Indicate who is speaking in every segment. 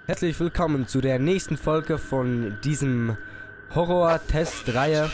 Speaker 1: Herzlich willkommen zu der nächsten Folge von diesem Horror-Test-Reihe.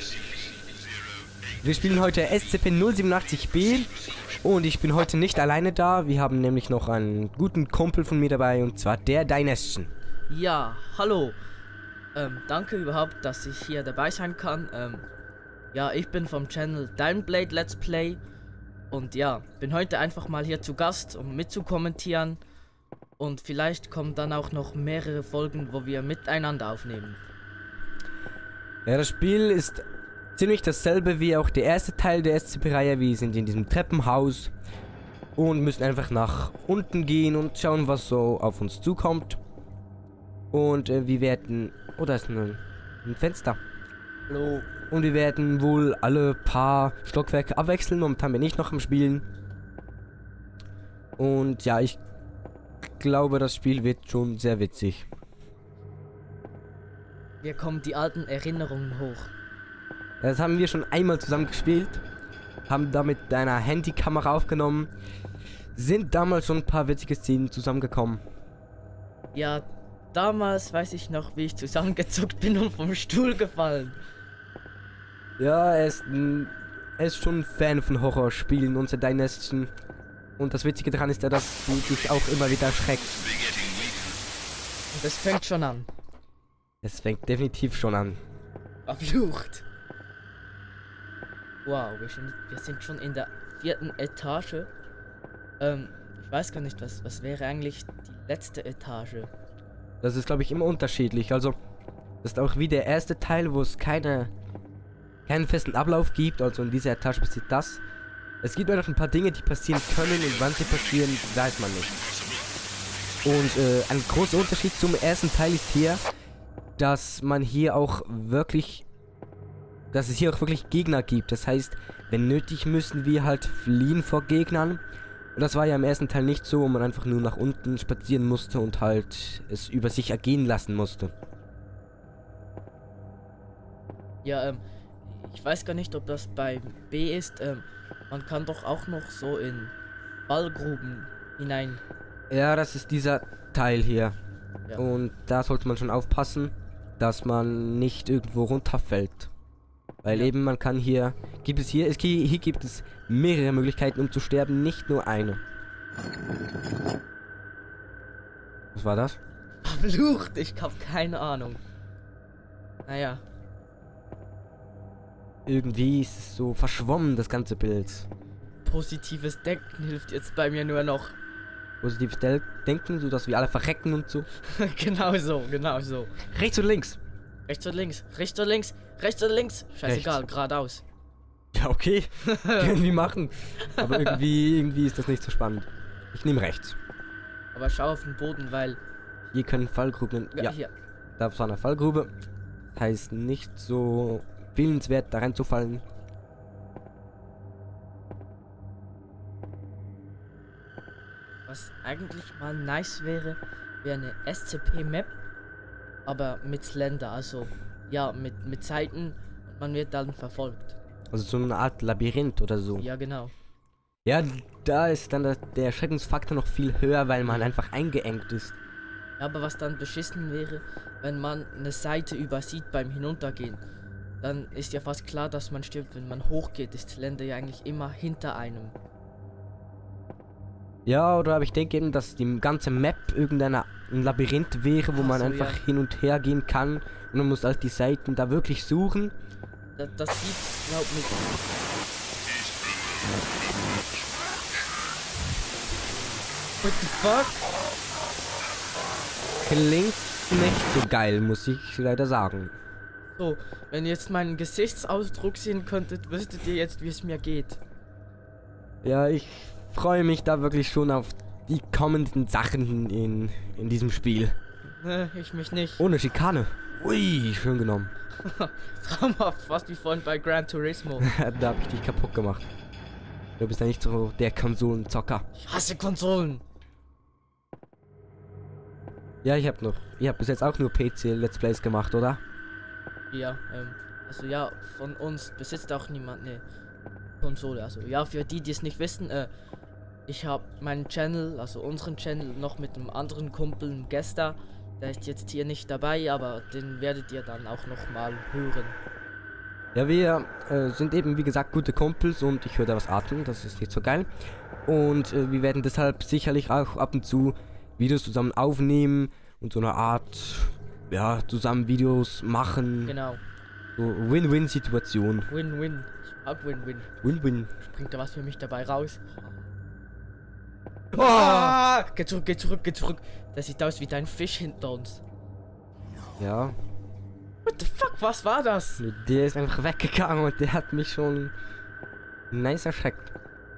Speaker 1: Wir spielen heute SCP-087-B und ich bin heute nicht alleine da. Wir haben nämlich noch einen guten Kumpel von mir dabei, und zwar der Dynastion.
Speaker 2: Ja, hallo. Danke überhaupt, dass ich hier dabei sein kann. Ja, ich bin vom Channel Downblade Let's Play und ja, bin heute einfach mal hier zu Gast, um mitzukommentieren. Und vielleicht kommen dann auch noch mehrere Folgen, wo wir miteinander aufnehmen.
Speaker 1: Ja, das Spiel ist ziemlich dasselbe wie auch der erste Teil der SCP-Reihe. Wir sind in diesem Treppenhaus und müssen einfach nach unten gehen und schauen, was so auf uns zukommt. Und wir werden... Oh, da ist ein Fenster.
Speaker 2: Hallo.
Speaker 1: Und wir werden wohl alle paar Stockwerke abwechseln. Momentan bin ich noch am Spielen. Und ja, ich glaube, das Spiel wird schon sehr witzig.
Speaker 2: Mir kommen die alten Erinnerungen hoch.
Speaker 1: Das haben wir schon einmal zusammen gespielt. Haben da mit deiner Handykamera aufgenommen. Sind damals schon ein paar witzige Szenen zusammengekommen.
Speaker 2: Ja, damals weiß ich noch, wie ich zusammengezuckt bin und vom Stuhl gefallen.
Speaker 1: Ja, er ist schon ein Fan von Horrorspielen, unser Dynastion. Und das Witzige daran ist ja, dass du dich auch immer wieder erschreckst.
Speaker 2: Und es fängt schon an.
Speaker 1: Es fängt definitiv schon an.
Speaker 2: Verflucht. Wow, wir sind schon in der 4. Etage. Ich weiß gar nicht, was wäre eigentlich die letzte Etage?
Speaker 1: Das ist, glaube ich, immer unterschiedlich. Also, das ist auch wie der erste Teil, wo es keinen festen Ablauf gibt. Also in dieser Etage passiert das. Es gibt einfach ein paar Dinge, die passieren können, und wann sie passieren, weiß man nicht. Und ein großer Unterschied zum ersten Teil ist hier, dass man hier auch wirklich... dass es hier auch wirklich Gegner gibt. Das heißt, wenn nötig, müssen wir halt fliehen vor Gegnern. Und das war ja im ersten Teil nicht so, wo man einfach nur nach unten spazieren musste und halt es über sich ergehen lassen musste.
Speaker 2: Ja, ich weiß gar nicht, ob das bei B ist. Man kann doch auch noch so in Fallgruben hinein.
Speaker 1: Ja, das ist dieser Teil hier.
Speaker 2: Ja.
Speaker 1: Und da sollte man schon aufpassen, dass man nicht irgendwo runterfällt. Weil
Speaker 2: Ja.
Speaker 1: eben man kann hier gibt es mehrere Möglichkeiten, um zu sterben, nicht nur eine. Was war das?
Speaker 2: Verflucht, ich hab keine Ahnung. Naja,
Speaker 1: Irgendwie ist es so verschwommen, das ganze Bild.
Speaker 2: positives Denken hilft jetzt bei mir nur noch.
Speaker 1: Positives Denken, so dass wir alle verrecken und so.
Speaker 2: Genau so, genau so.
Speaker 1: Rechts oder links?
Speaker 2: Rechts oder links, rechts oder links, rechts oder links. Scheißegal, geradeaus.
Speaker 1: Ja, okay. Können wir machen. Aber irgendwie ist das nicht so spannend. Ich nehme rechts.
Speaker 2: Aber schau auf den Boden, weil...
Speaker 1: Hier können Fallgruben... Ja,
Speaker 2: Hier.
Speaker 1: da war eine Fallgrube. Heißt nicht so willenswert, da reinzufallen.
Speaker 2: Was eigentlich mal nice wäre, wäre eine SCP-Map, aber mit Slender, also ja, mit Seiten, und man wird dann verfolgt.
Speaker 1: Also so eine Art Labyrinth oder so.
Speaker 2: Ja, genau.
Speaker 1: Ja, da ist dann der Erschreckungsfaktor noch viel höher, weil man einfach eingeengt ist.
Speaker 2: Ja, aber was dann beschissen wäre, wenn man eine Seite übersieht beim Hinuntergehen, dann ist ja fast klar, dass man stirbt. Wenn man hochgeht, ist Slender ja eigentlich immer hinter einem.
Speaker 1: Ja, oder aber ich denke eben, dass die ganze Map ein Labyrinth wäre, wo
Speaker 2: Ach
Speaker 1: man
Speaker 2: so,
Speaker 1: einfach
Speaker 2: ja.
Speaker 1: hin und her gehen kann. Und man muss halt die Seiten da wirklich suchen.
Speaker 2: Das sieht, glaub ich, What the fuck?
Speaker 1: Klingt nicht so geil, muss ich leider sagen.
Speaker 2: So, wenn ihr jetzt meinen Gesichtsausdruck sehen könntet, wüsstet ihr jetzt, wie es mir geht.
Speaker 1: Ja, ich freue mich da wirklich schon auf die kommenden Sachen in diesem Spiel.
Speaker 2: Ich mich nicht.
Speaker 1: Ohne Schikane. Ui, schön genommen.
Speaker 2: Traumhaft, fast wie vorhin bei Gran Turismo.
Speaker 1: Da habe ich dich kaputt gemacht. Du bist ja nicht so der Konsolenzocker.
Speaker 2: Ich hasse Konsolen.
Speaker 1: Ja, ihr habt bis jetzt auch nur PC Let's Plays gemacht, oder?
Speaker 2: Ja, also ja, von uns besitzt auch niemand eine Konsole. Also ja, für die, die es nicht wissen, Ich habe meinen Channel, also unseren Channel, noch mit einem anderen Kumpel, einem Gester. Der ist jetzt hier nicht dabei, aber den werdet ihr dann auch noch mal hören.
Speaker 1: Ja, wir sind eben, wie gesagt, gute Kumpels und ich höre da was atmen, das ist nicht so geil. Und wir werden deshalb sicherlich auch ab und zu Videos zusammen aufnehmen und so eine Art, ja, zusammen Videos machen.
Speaker 2: Genau.
Speaker 1: So Win-Win-Situation.
Speaker 2: Win-Win. Ich mag Win-Win.
Speaker 1: Win-Win.
Speaker 2: Springt da was für mich dabei raus?
Speaker 1: Oh!
Speaker 2: Ah! Geh zurück, geh zurück, geh zurück. Das sieht aus wie dein Fisch hinter uns.
Speaker 1: Ja,
Speaker 2: What the fuck, was war das?
Speaker 1: der ist einfach weggegangen und der hat mich schon nice erschreckt.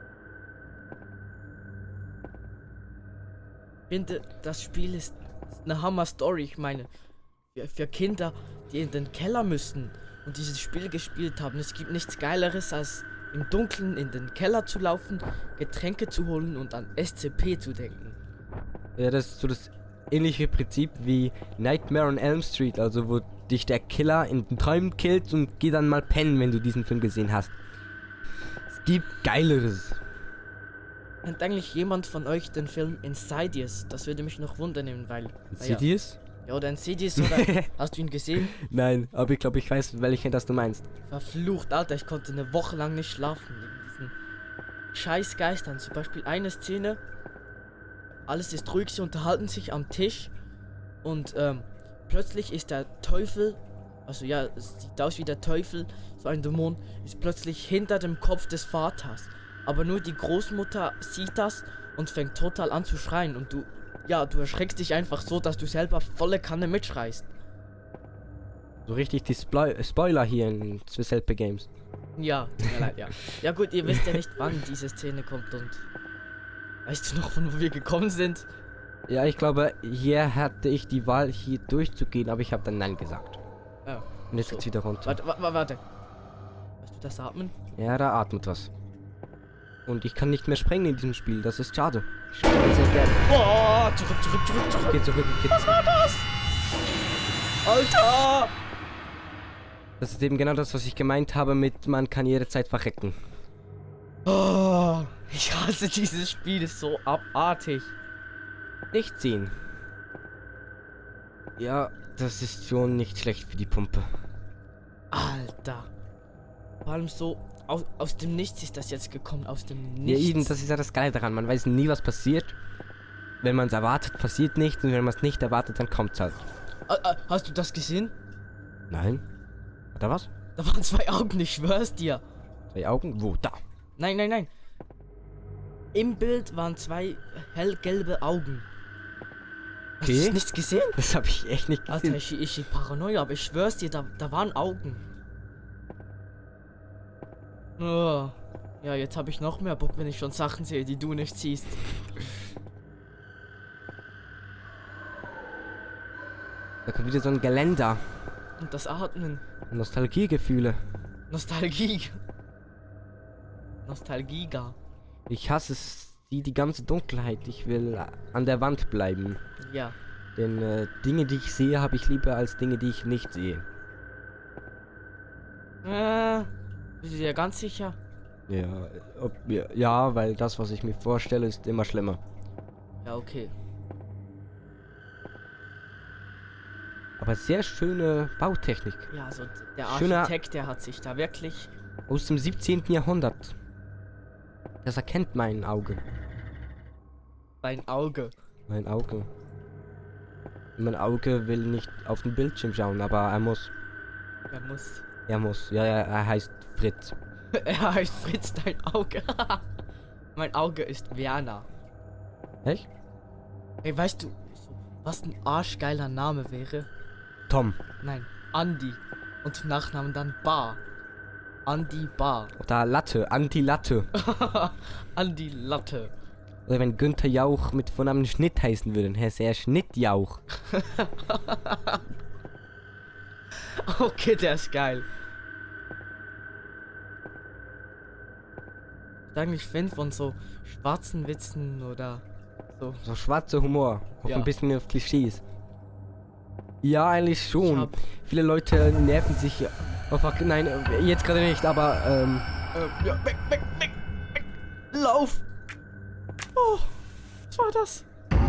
Speaker 2: Ich finde, das Spiel ist eine Hammer-Story. Ich meine, für Kinder, die in den Keller müssen und dieses Spiel gespielt haben, es gibt nichts Geileres, als im Dunkeln in den Keller zu laufen, Getränke zu holen und an SCP zu denken.
Speaker 1: Ja, das ist so das ähnliche Prinzip wie Nightmare on Elm Street, also wo dich der Killer in den Träumen killt und geh dann mal pennen, wenn du diesen Film gesehen hast. Es gibt Geileres.
Speaker 2: Kennt eigentlich jemand von euch den Film Insidious? Das würde mich noch wundern, weil...
Speaker 1: Insidious?
Speaker 2: Ja, oder Insidious, oder... Hast du ihn gesehen?
Speaker 1: Nein, aber ich glaube, ich weiß, welchen das du meinst.
Speaker 2: Verflucht, Alter, ich konnte eine Woche lang nicht schlafen. Wegen diesen scheiß Geistern. Zum Beispiel eine Szene. Alles ist ruhig, sie unterhalten sich am Tisch. Und plötzlich ist der Teufel, also ja, es sieht aus wie der Teufel, so ein Dämon, ist plötzlich hinter dem Kopf des Vaters. Aber nur die Großmutter sieht das und fängt total an zu schreien. Und du erschreckst dich einfach so, dass du selber volle Kanne mitschreist.
Speaker 1: So richtig die Spoiler hier in Swiss LP Games.
Speaker 2: Ja, tut mir leid, ja. Ja gut, ihr wisst ja nicht, wann diese Szene kommt und... Weißt du noch, von wo wir gekommen sind?
Speaker 1: Ja, ich glaube, hier hatte ich die Wahl, hier durchzugehen, aber ich habe dann Nein gesagt.
Speaker 2: Oh,
Speaker 1: Und jetzt
Speaker 2: so.
Speaker 1: geht's wieder runter.
Speaker 2: Warte. Weißt du das Atmen?
Speaker 1: Ja, da atmet was. Und ich kann nicht mehr sprengen in diesem Spiel, das ist schade. Ich spiele sehr gerne.
Speaker 2: Boah, zurück.
Speaker 1: Geh zurück, geh
Speaker 2: Was war das? Alter!
Speaker 1: Das ist eben genau das, was ich gemeint habe mit, man kann jederzeit verrecken.
Speaker 2: Oh, ich hasse dieses Spiel, ist so abartig.
Speaker 1: Nicht ziehen. Ja, das ist schon nicht schlecht für die Pumpe.
Speaker 2: Alter. Vor allem so, aus dem Nichts ist das jetzt gekommen, aus dem
Speaker 1: Ja,
Speaker 2: Nichts.
Speaker 1: eben, das ist ja das Geile daran. Man weiß nie, was passiert. Wenn man es erwartet, passiert nichts. Und wenn man es nicht erwartet, dann kommt's halt.
Speaker 2: Hast du das gesehen?
Speaker 1: Nein. Hat er was?
Speaker 2: Da waren 2 Augen, ich schwör's dir.
Speaker 1: 2 Augen? Wo? Da.
Speaker 2: Nein. Im Bild waren 2 hellgelbe Augen. Hast
Speaker 1: Okay.
Speaker 2: du nichts gesehen?
Speaker 1: Das habe ich echt nicht gesehen.
Speaker 2: Alter, ich Paranoia, aber ich schwör's dir, da waren Augen. Oh. Ja, jetzt habe ich noch mehr Bock, wenn ich schon Sachen sehe, die du nicht siehst.
Speaker 1: Da kommt wieder so ein Geländer.
Speaker 2: Und das Atmen.
Speaker 1: Nostalgiegefühle.
Speaker 2: Nostalgiega.
Speaker 1: Ich hasse es, die ganze Dunkelheit. Ich will an der Wand bleiben.
Speaker 2: Ja.
Speaker 1: Denn Dinge, die ich sehe, habe ich lieber als Dinge, die ich nicht sehe.
Speaker 2: Bist du dir ganz sicher?
Speaker 1: Ja, weil das, was ich mir vorstelle, ist immer schlimmer.
Speaker 2: Ja, okay.
Speaker 1: Aber sehr schöne Bautechnik.
Speaker 2: Ja, also der
Speaker 1: Schöner-
Speaker 2: Architekt, der hat sich da wirklich...
Speaker 1: Aus dem 17. Jahrhundert. Das erkennt mein Auge.
Speaker 2: Mein Auge.
Speaker 1: Mein Auge. Mein Auge will nicht auf den Bildschirm schauen, aber er muss.
Speaker 2: Er muss...
Speaker 1: Er muss. Ja, er heißt Fritz.
Speaker 2: Er heißt Fritz, dein Auge. Mein Auge ist Werner.
Speaker 1: Echt?
Speaker 2: Ey, weißt du, was ein arschgeiler Name wäre?
Speaker 1: Tom.
Speaker 2: Nein, Andi. Und Nachnamen dann Bar. Andi Bar.
Speaker 1: Oder Latte. Anti-Latte.
Speaker 2: Andi Latte.
Speaker 1: Oder wenn Günther Jauch mit Vornamen Schnitt heißen würde, dann heißt er Schnittjauch.
Speaker 2: Okay, der ist geil. Ich bin eigentlich Fan von so schwarzen Witzen oder so.
Speaker 1: So schwarzer Humor. Auch
Speaker 2: Ja.
Speaker 1: ein bisschen auf Klischees. Ja, eigentlich
Speaker 2: Ich
Speaker 1: schon.
Speaker 2: hab-
Speaker 1: Viele Leute nerven sich. Oh fuck, nein, jetzt gerade nicht, aber
Speaker 2: Ja, weg. Lauf! Oh, was war das?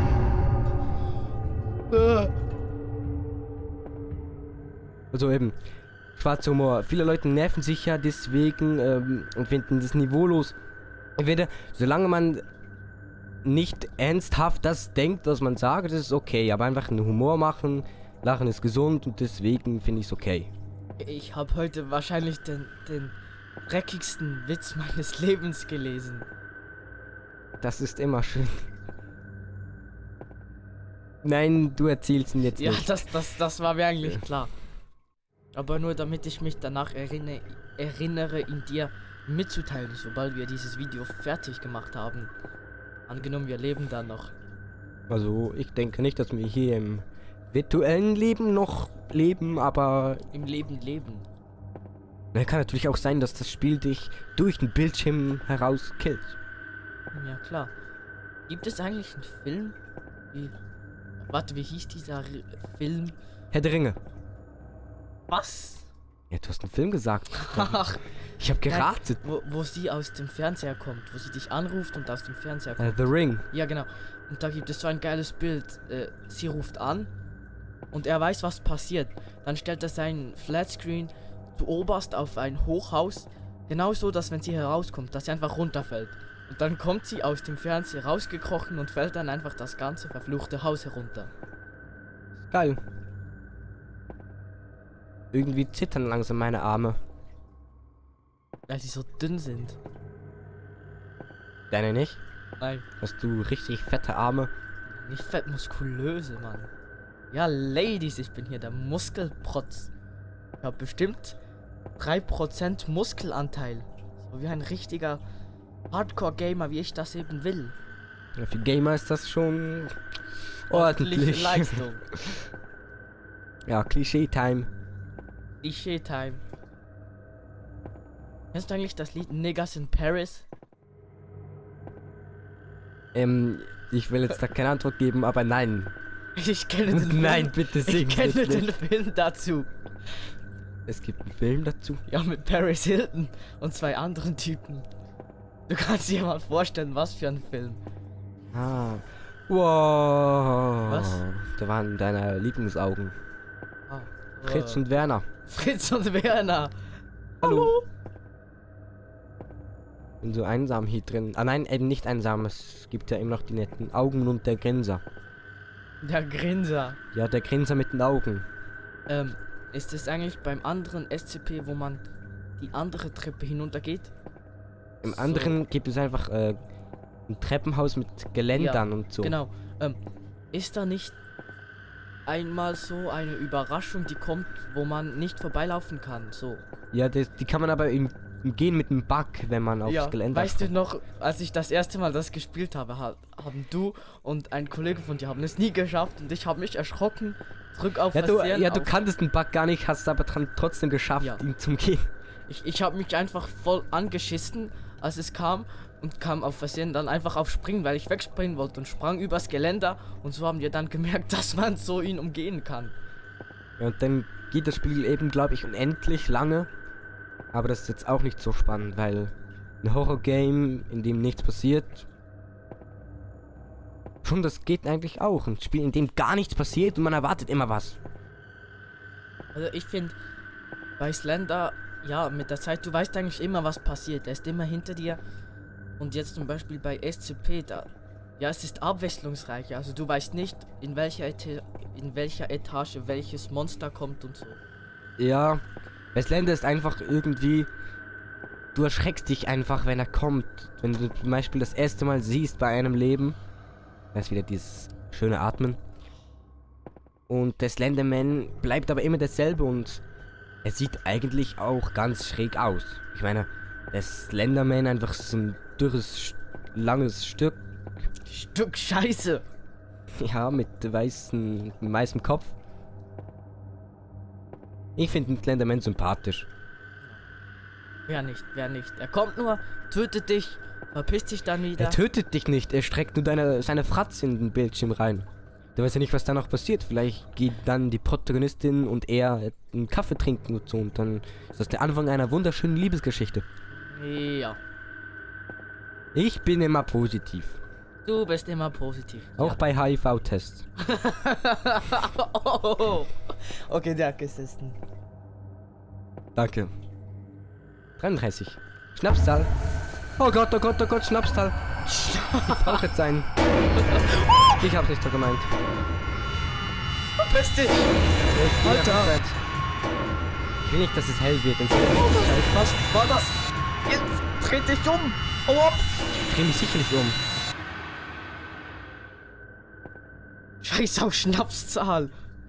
Speaker 1: Also eben, schwarzer Humor. Viele Leute nerven sich ja deswegen und finden das niveaulos. Entweder, solange man nicht ernsthaft das denkt, was man sagt, das ist okay. Aber einfach einen Humor machen, lachen ist gesund und deswegen finde ich es okay.
Speaker 2: Ich habe heute wahrscheinlich den dreckigsten Witz meines Lebens gelesen.
Speaker 1: Das ist immer schön. Nein, du erzählst ihn jetzt
Speaker 2: Ja,
Speaker 1: nicht.
Speaker 2: das war mir eigentlich klar. Aber nur damit ich mich danach erinnere, ihn dir mitzuteilen, sobald wir dieses Video fertig gemacht haben. Angenommen, wir leben dann noch.
Speaker 1: Also, ich denke nicht, dass wir hier im virtuellen Leben noch leben, aber...
Speaker 2: Im Leben leben.
Speaker 1: Kann natürlich auch sein, dass das Spiel dich durch den Bildschirm heraus killt.
Speaker 2: Ja, klar. Gibt es eigentlich einen Film? Warte, wie hieß dieser Film?
Speaker 1: Herr der Ringe.
Speaker 2: Was?
Speaker 1: Ja, du hast einen Film gesagt.
Speaker 2: Ach,
Speaker 1: Ich habe geraten.
Speaker 2: wo sie aus dem Fernseher kommt, wo sie dich anruft und aus dem Fernseher kommt.
Speaker 1: The Ring.
Speaker 2: Ja, genau. Und da gibt es so ein geiles Bild. Sie ruft an und er weiß, was passiert. Dann stellt er seinen Flatscreen zu oberst auf ein Hochhaus. Genauso, dass wenn sie herauskommt, dass sie einfach runterfällt. Und dann kommt sie aus dem Fernseher rausgekrochen und fällt dann einfach das ganze verfluchte Haus herunter.
Speaker 1: Geil. Irgendwie zittern langsam meine Arme.
Speaker 2: Weil sie so dünn sind.
Speaker 1: Deine nicht?
Speaker 2: Nein,
Speaker 1: Hast du richtig fette Arme?
Speaker 2: nicht fett, muskulöse, Mann. Ja, Ladies, ich bin hier der Muskelprotz. Ich habe bestimmt 3% Muskelanteil. So wie ein richtiger Hardcore-Gamer, wie ich das eben will.
Speaker 1: Ja, für Gamer ist das schon
Speaker 2: Ordentliche
Speaker 1: ordentlich.
Speaker 2: Leistung.
Speaker 1: Ja, Klischee-Time.
Speaker 2: Klischee-Time. Kennst du eigentlich das Lied Niggas in Paris?
Speaker 1: Ich will jetzt da keine Antwort geben, aber nein.
Speaker 2: Ich kenne den Film.
Speaker 1: Nein, bitte sing.
Speaker 2: Ich kenne
Speaker 1: das
Speaker 2: den
Speaker 1: nicht.
Speaker 2: Film dazu.
Speaker 1: Es gibt einen Film dazu.
Speaker 2: Ja, mit Paris Hilton und 2 anderen Typen. Du kannst dir mal vorstellen, was für ein Film.
Speaker 1: Ah. Wow.
Speaker 2: Was?
Speaker 1: Da waren deine Lieblingsaugen.
Speaker 2: Ah,
Speaker 1: Fritz und Werner.
Speaker 2: Fritz und Werner.
Speaker 1: Hallo. Bin so einsam hier drin. Ah nein, eben nicht einsam. Es gibt ja immer noch die netten Augen und der Grinser.
Speaker 2: Der Grinser.
Speaker 1: Ja, der Grinser mit den Augen.
Speaker 2: Ist es eigentlich beim anderen SCP, wo man die andere Treppe hinuntergeht?
Speaker 1: Im
Speaker 2: So.
Speaker 1: anderen gibt es einfach ein Treppenhaus mit Geländern und so.
Speaker 2: Genau. Ist da nicht einmal so eine Überraschung, die kommt, wo man nicht vorbeilaufen kann? So.
Speaker 1: Ja, die kann man aber im Gehen mit dem Bug, wenn man aufs Geländer
Speaker 2: Weißt du noch, als ich das erste Mal das gespielt habe, haben du und ein Kollege von dir haben es nie geschafft und ich habe mich erschrocken, zurück auf
Speaker 1: Ja,
Speaker 2: Versehen
Speaker 1: du
Speaker 2: auf-
Speaker 1: kanntest den Bug gar nicht, hast es aber trotzdem geschafft,
Speaker 2: Ja.
Speaker 1: ihn zum Gehen.
Speaker 2: Ich habe mich einfach voll angeschissen, als es kam und kam auf Versehen dann einfach auf Springen, weil ich wegspringen wollte und sprang übers Geländer und so haben wir dann gemerkt, dass man so ihn umgehen kann.
Speaker 1: Ja, und dann geht das Spiel eben, glaube ich, unendlich lange. Aber das ist jetzt auch nicht so spannend, weil ein Horror-Game, in dem nichts passiert, schon das geht eigentlich auch. Ein Spiel, in dem gar nichts passiert und man erwartet immer was.
Speaker 2: Also ich finde, bei Slender, ja, mit der Zeit, du weißt eigentlich immer, was passiert. Er ist immer hinter dir. Und jetzt zum Beispiel bei SCP, da, ja, es ist abwechslungsreich. Also du weißt nicht, in welcher Etage welches Monster kommt und so.
Speaker 1: Ja, bei Slender ist einfach irgendwie, du erschreckst dich einfach, wenn er kommt. Wenn du zum Beispiel das erste Mal siehst bei einem Leben, da ist wieder dieses schöne Atmen. Und der Slenderman bleibt aber immer dasselbe und er sieht eigentlich auch ganz schräg aus. Ich meine, der Slenderman einfach so ein dürres, langes Stück,
Speaker 2: Stück Scheiße.
Speaker 1: ja, mit weißem Kopf. Ich finde den Slenderman sympathisch.
Speaker 2: Wer nicht, wer nicht. Er kommt nur, tötet dich, verpisst dich dann wieder.
Speaker 1: Er tötet dich nicht, er streckt nur seine Fratze in den Bildschirm rein. Du weißt ja nicht, was da noch passiert. Vielleicht geht dann die Protagonistin und er einen Kaffee trinken und so. Und dann ist das der Anfang einer wunderschönen Liebesgeschichte.
Speaker 2: Ja.
Speaker 1: Ich bin immer positiv.
Speaker 2: Du bist immer positiv.
Speaker 1: Auch bei HIV-Tests.
Speaker 2: Oh. Okay, danke, Sisten.
Speaker 1: Danke. 33. Schnapszahl. Oh Gott, oh Gott, oh Gott, Schnapszahl. Ich brauche jetzt einen. Ich hab's nicht so gemeint.
Speaker 2: Verpiss dich! Alter!
Speaker 1: Ich will nicht, dass es hell wird.
Speaker 2: Was war das? Jetzt dreh dich um! Hau ab!
Speaker 1: Ich dreh mich sicherlich um.
Speaker 2: Scheiß auf Schnapszahl!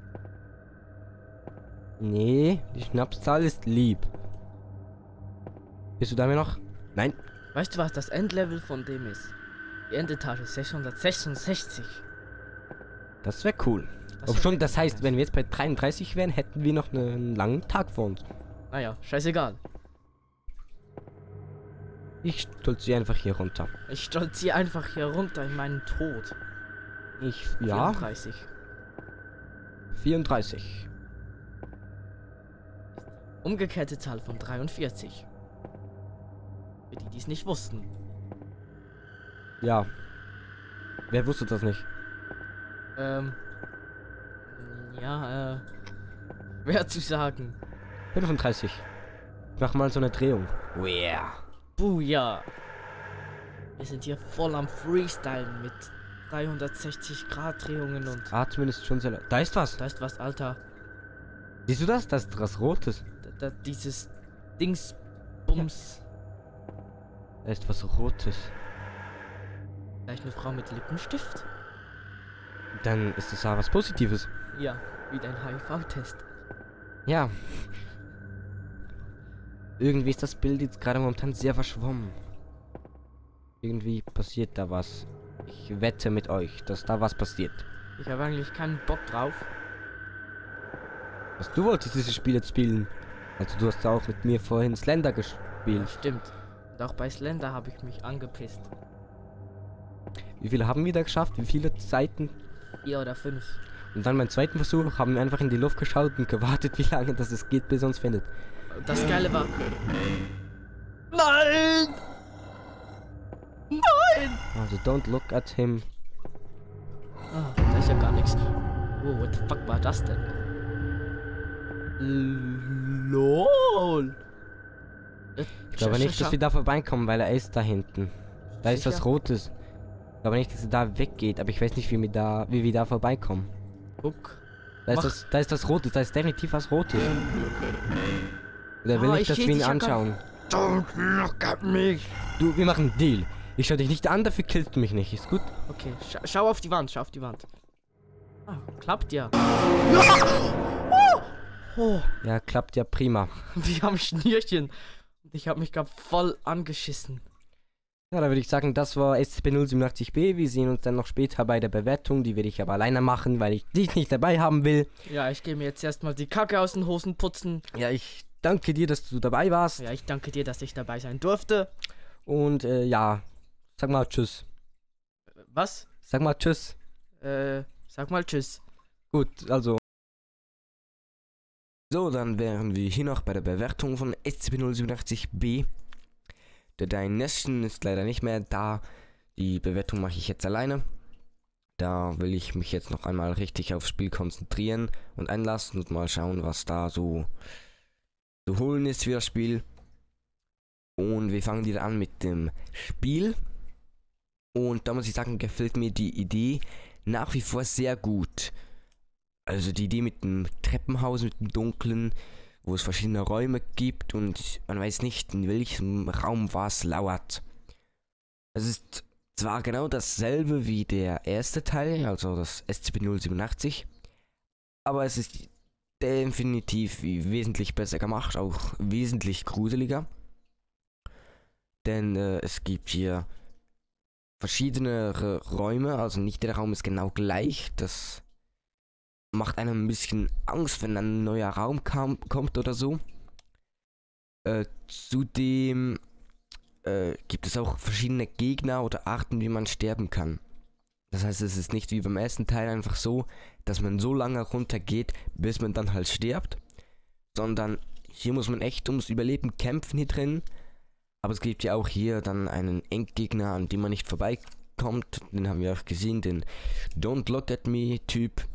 Speaker 1: Nee, die Schnapszahl ist lieb. Bist du da mir noch? Nein.
Speaker 2: Weißt du, was das Endlevel von dem ist? Die Endetage 666.
Speaker 1: Das wäre cool. Ob schon, das heißt, wenn wir jetzt bei 33 wären, hätten wir noch einen langen Tag vor uns.
Speaker 2: Naja, scheißegal.
Speaker 1: Ich stolziere einfach hier runter.
Speaker 2: Ich stolziere einfach hier runter in meinen Tod.
Speaker 1: Ja.
Speaker 2: 34.
Speaker 1: 34.
Speaker 2: Umgekehrte Zahl von 43. Für die, die es nicht wussten.
Speaker 1: Ja. Wer wusste das nicht?
Speaker 2: Ja, wer zu sagen.
Speaker 1: 35. Ich mach mal so eine Drehung. Yeah.
Speaker 2: Buja. Wir sind hier voll am Freestylen mit 360 Grad Drehungen und...
Speaker 1: Atmen ist schon sehr... Da ist was.
Speaker 2: Da ist was, Alter.
Speaker 1: Siehst du das? Das ist was Rotes.
Speaker 2: Dieses Dingsbums.
Speaker 1: Da ist was Rotes.
Speaker 2: Vielleicht eine Frau mit Lippenstift?
Speaker 1: Dann ist das ja was Positives.
Speaker 2: Ja, wie dein HIV-Test.
Speaker 1: Ja. Irgendwie ist das Bild jetzt gerade momentan sehr verschwommen. Irgendwie passiert da was. Ich wette mit euch, dass da was passiert.
Speaker 2: Ich habe eigentlich keinen Bock drauf.
Speaker 1: Was du wolltest dieses Spiel jetzt spielen. Also du hast ja auch mit mir vorhin Slender
Speaker 2: Ja,
Speaker 1: gespielt.
Speaker 2: stimmt. Und auch bei Slender habe ich mich angepisst.
Speaker 1: Wie viele haben wir da geschafft? Wie viele Seiten?
Speaker 2: 4 oder 5.
Speaker 1: Und dann beim zweiten Versuch haben wir einfach in die Luft geschaut und gewartet, wie lange das es geht, bis er uns findet.
Speaker 2: Das Geile war... Nein! Nein!
Speaker 1: Also don't look at him.
Speaker 2: Ah, da ist ja gar nichts. Oh, what the fuck war das denn? LOL!
Speaker 1: Ich glaube nicht, dass wir da vorbeikommen, weil er ist da hinten. Da ist was
Speaker 2: Sicher?
Speaker 1: Rotes. Ich glaube nicht, dass er da weggeht, aber ich weiß nicht, wie wir da vorbeikommen.
Speaker 2: Guck.
Speaker 1: Da ist das Rotes, da ist definitiv was Rotes. Der will
Speaker 2: Oh,
Speaker 1: nicht,
Speaker 2: ich
Speaker 1: dass
Speaker 2: seh
Speaker 1: wir ihn
Speaker 2: dich ja gar-
Speaker 1: anschauen.
Speaker 2: Don't look at me!
Speaker 1: Du, wir machen einen Deal. Ich schau dich nicht an, dafür killst du mich nicht. Ist gut?
Speaker 2: Okay, schau auf die Wand, schau auf die Wand. Ah, klappt ja. Oh,
Speaker 1: Ja, klappt ja prima.
Speaker 2: wir haben Schnürchen. Und ich habe mich gerade voll angeschissen.
Speaker 1: Ja, da würde ich sagen, das war SCP-087b. Wir sehen uns dann noch später bei der Bewertung. Die werde ich aber alleine machen, weil ich dich nicht dabei haben will.
Speaker 2: Ja, ich gehe mir jetzt erstmal die Kacke aus den Hosen putzen.
Speaker 1: Ja, ich danke dir, dass du dabei warst.
Speaker 2: Ja, ich danke dir, dass ich dabei sein durfte.
Speaker 1: Und ja, sag mal Tschüss.
Speaker 2: Was?
Speaker 1: Sag mal Tschüss.
Speaker 2: Sag mal Tschüss.
Speaker 1: Gut, also. So, dann wären wir hier noch bei der Bewertung von SCP-087b. Der Dynastion ist leider nicht mehr da. Die Bewertung mache ich jetzt alleine. Da will ich mich jetzt noch einmal richtig aufs Spiel konzentrieren und einlassen und mal schauen, was da so zu holen ist für das Spiel. Und wir fangen wieder an mit dem Spiel. Und da muss ich sagen, gefällt mir die Idee nach wie vor sehr gut. Also die Idee mit dem Treppenhaus, mit dem Dunklen, wo es verschiedene Räume gibt und man weiß nicht, in welchem Raum was lauert. Es ist zwar genau dasselbe wie der erste Teil, also das SCP-087, aber es ist definitiv wesentlich besser gemacht, auch wesentlich gruseliger. Denn es gibt hier verschiedene Räume, also nicht jeder Raum ist genau gleich. Das macht einem ein bisschen Angst, wenn ein neuer Raum kommt oder so. Zudem gibt es auch verschiedene Gegner oder Arten, wie man sterben kann. Das heißt, es ist nicht wie beim ersten Teil einfach so, dass man so lange runtergeht, bis man dann halt stirbt, sondern hier muss man echt ums Überleben kämpfen hier drin. Aber es gibt ja auch hier dann einen Endgegner, an dem man nicht vorbei kommt. Den haben wir auch gesehen, den Don't Look at Me Typ.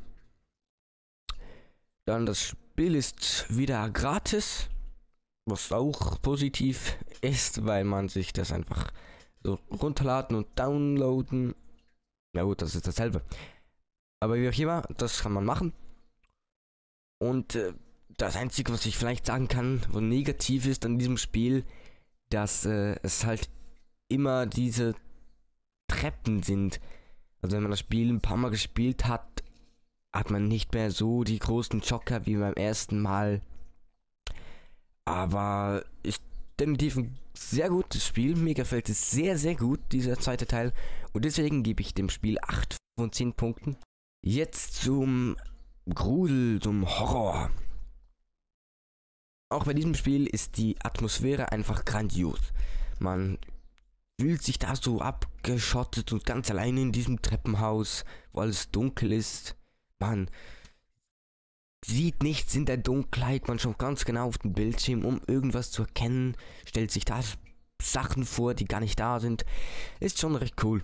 Speaker 1: Dann das Spiel ist wieder gratis, was auch positiv ist, weil man sich das einfach so runterladen und downloaden. Ja gut, das ist dasselbe. Aber wie auch immer, das kann man machen. Und das Einzige, was ich vielleicht sagen kann, was negativ ist an diesem Spiel, dass es halt immer diese Treppen sind. Also wenn man das Spiel ein paar Mal gespielt hat, hat man nicht mehr so die großen Schocker wie beim ersten Mal. Aber ist definitiv ein sehr gutes Spiel. Mir gefällt es sehr, sehr gut, dieser zweite Teil. Und deswegen gebe ich dem Spiel 8 von 10 Punkten. Jetzt zum Grusel, zum Horror. Auch bei diesem Spiel ist die Atmosphäre einfach grandios. Man fühlt sich da so abgeschottet und ganz alleine in diesem Treppenhaus, wo alles dunkel ist. Man sieht nichts in der Dunkelheit, man schaut ganz genau auf den Bildschirm, um irgendwas zu erkennen, stellt sich da Sachen vor, die gar nicht da sind. Ist schon recht cool.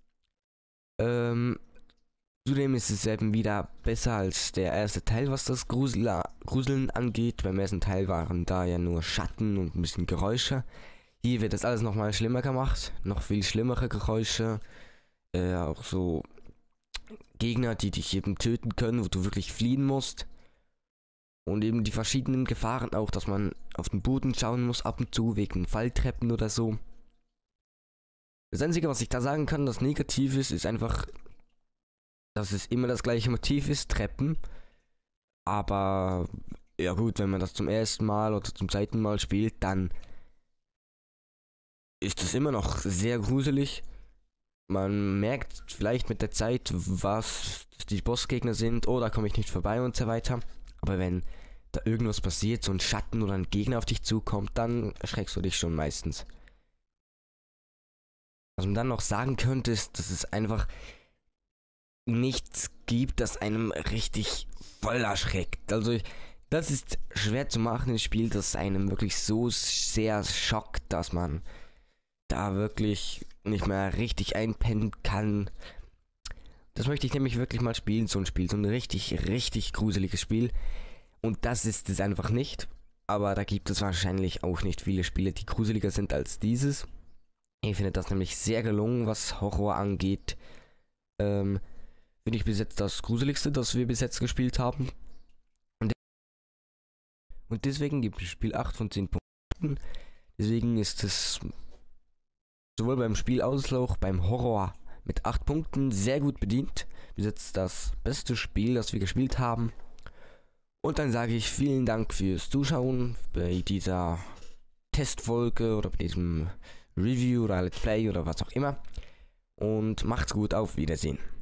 Speaker 1: Zudem ist es eben wieder besser als der erste Teil, was das Gruseln angeht. Beim ersten Teil waren da ja nur Schatten und ein bisschen Geräusche. Hier wird das alles nochmal schlimmer gemacht. Noch viel schlimmere Geräusche. Auch so Gegner, die dich eben töten können, wo du wirklich fliehen musst. Und eben die verschiedenen Gefahren auch, dass man auf den Boden schauen muss ab und zu, wegen Falltreppen oder so. Das Einzige, was ich da sagen kann, das negativ ist einfach, dass es immer das gleiche Motiv ist, Treppen. Aber ja gut, wenn man das zum ersten Mal oder zum zweiten Mal spielt, dann ist es immer noch sehr gruselig. Man merkt vielleicht mit der Zeit, was die Bossgegner sind, oh, da komme ich nicht vorbei und so weiter. Aber wenn da irgendwas passiert, so ein Schatten oder ein Gegner auf dich zukommt, dann erschreckst du dich schon meistens. Was man dann noch sagen könnte, ist, dass es einfach nichts gibt, das einem richtig voll erschreckt. Also das ist schwer zu machen im Spiel, das einem wirklich so sehr schockt, dass man da wirklich nicht mehr richtig einpennen kann. Das möchte ich nämlich wirklich mal spielen, so ein Spiel, so ein richtig, richtig gruseliges Spiel. Und das ist es einfach nicht. Aber da gibt es wahrscheinlich auch nicht viele Spiele, die gruseliger sind als dieses. Ich finde das nämlich sehr gelungen, was Horror angeht. Finde ich bis jetzt das Gruseligste, das wir bis jetzt gespielt haben. Und deswegen gibt das Spiel 8 von 10 Punkten. Deswegen ist es sowohl beim Spiel als auch beim Horror mit 8 Punkten sehr gut bedient. Bis jetzt das beste Spiel, das wir gespielt haben. Und dann sage ich vielen Dank fürs Zuschauen bei dieser Testfolge oder bei diesem Review oder Let's Play oder was auch immer. Und macht's gut, auf Wiedersehen.